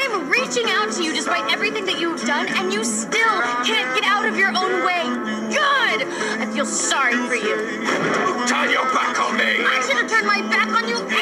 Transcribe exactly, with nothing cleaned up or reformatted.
I'm reaching out to you despite everything that you've done, and you still can't get out of your own way. Good! I feel sorry for you. Turn your back on me! I should have turned my back on you